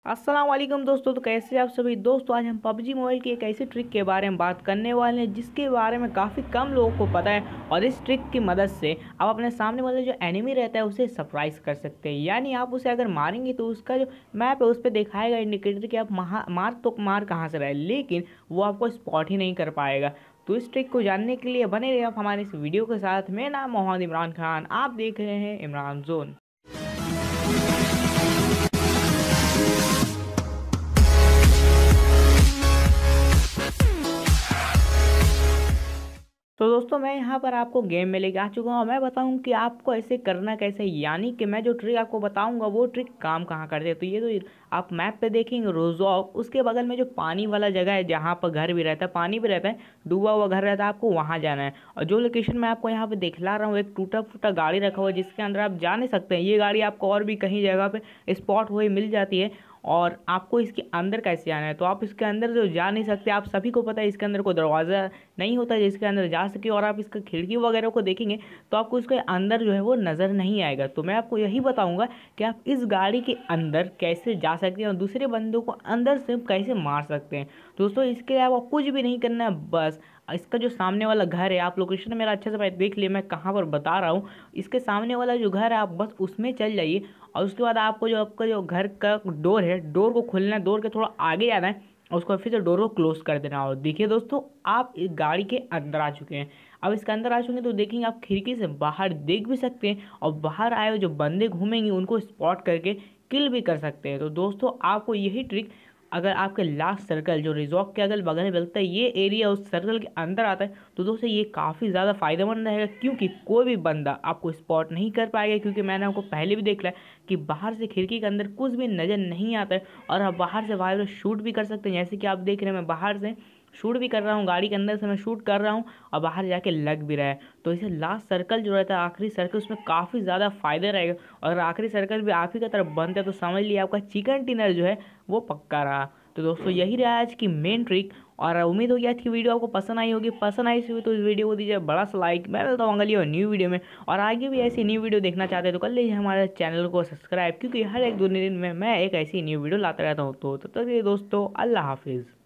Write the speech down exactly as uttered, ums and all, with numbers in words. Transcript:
अस्सलाम वालेकुम दोस्तों। तो कैसे आप सभी दोस्तों, आज हम पबजी मोबाइल की एक ऐसी ट्रिक के बारे में बात करने वाले हैं जिसके बारे में काफ़ी कम लोगों को पता है। और इस ट्रिक की मदद से आप अपने सामने वाले जो एनिमी रहता है उसे सरप्राइज कर सकते हैं। यानी आप उसे अगर मारेंगे तो उसका जो मैप है उस पर दिखाएगा इंडिकेटर कि आप महा मार तो मार कहाँ से रहे, लेकिन वो आपको स्पॉट ही नहीं कर पाएगा। तो इस ट्रिक को जानने के लिए बने रहिए आप हमारे इस वीडियो के साथ। मेरा नाम मोहम्मद इमरान खान, आप देख रहे हैं इमरान जोन। तो दोस्तों मैं यहाँ पर आपको गेम में लेके आ चुका हूँ। मैं बताऊँ कि आपको ऐसे करना कैसे, यानी कि मैं जो ट्रिक आपको बताऊँगा वो ट्रिक काम कहाँ करते हैं। तो ये तो आप मैप पे देखेंगे रोजॉक, उसके बगल में जो पानी वाला जगह है जहाँ पर घर भी रहता है, पानी भी रहता है, डूबा हुआ घर रहता है, आपको वहाँ जाना है। और जो लोकेशन मैं आपको यहाँ पे दिखला रहा हूँ, एक टूटा फूटा गाड़ी रखा हुआ है जिसके अंदर आप जा नहीं सकते हैं। ये गाड़ी आपको और भी कहीं जगह पे स्पॉट हुई मिल जाती है। और आपको इसके अंदर कैसे आना है, तो आप इसके अंदर जो जा नहीं सकते, आप सभी को पता है इसके अंदर कोई दरवाज़ा नहीं होता जिसके अंदर जा सके। और आप इसका खिड़की वगैरह को देखेंगे तो आपको इसके अंदर जो है वो नज़र नहीं आएगा। तो मैं आपको यही बताऊंगा कि आप इस गाड़ी के अंदर कैसे जा सकते हैं और दूसरे बंदों को अंदर से कैसे मार सकते हैं। दोस्तों इसके लिए आपको कुछ भी नहीं करना है, बस इसका जो सामने वाला घर है, आप लोकेशन मेरा अच्छे से देख लिए, मैं कहाँ पर बता रहा हूँ। इसके सामने वाला जो घर है आप बस उसमें चल जाइए। और उसके बाद आपको जो आपका जो घर का डोर है, डोर को खोलना है, डोर के थोड़ा आगे आना है और उसको फिर से डोर को क्लोज कर देना। और देखिए दोस्तों, आप इस गाड़ी के अंदर आ चुके हैं। अब इसके अंदर आ चुके हैं तो देखेंगे आप खिड़की से बाहर देख भी सकते हैं और बाहर आए हुए जो बंदे घूमेंगे उनको स्पॉट करके किल भी कर सकते हैं। तो दोस्तों आपको यही ट्रिक, अगर आपके लास्ट सर्कल जो रिजॉर्ट के अगल बगल में मिलता है ये एरिया उस सर्कल के अंदर आता है, तो दोस्तों ये काफ़ी ज़्यादा फायदेमंद रहेगा, क्योंकि कोई भी बंदा आपको स्पॉट नहीं कर पाएगा। क्योंकि मैंने आपको पहले भी देख लिया कि बाहर से खिड़की के अंदर कुछ भी नज़र नहीं आता है और आप बाहर से वायर शूट भी कर सकते हैं। जैसे कि आप देख रहे हैं मैं बाहर से शूट भी कर रहा हूँ, गाड़ी के अंदर से मैं शूट कर रहा हूँ और बाहर जाके लग भी रहा है। तो इसे लास्ट सर्कल जो रहता है, आखिरी सर्कल, उसमें काफ़ी ज़्यादा फायदा रहेगा। और अगर आखिरी सर्कल भी आप ही का तरफ बनता है तो समझ लिया आपका चिकन डिनर जो है वो पक्का रहा। तो दोस्तों यही रहा आज की मेन ट्रिक, और उम्मीद होगी आज की वीडियो आपको पसंद आई होगी। पसंद आई हुई तो इस वीडियो को दीजिए बड़ा सा लाइक। मैं मिलता हूँ अगली और न्यू वीडियो में, और आगे भी ऐसी न्यू वीडियो देखना चाहते हैं तो कर लीजिए हमारे चैनल को सब्सक्राइब, क्योंकि हर एक दो दिन में मैं एक ऐसी न्यू वीडियो लाता रहता हूँ। तो तब तक दोस्तों अल्लाह हाफिज़।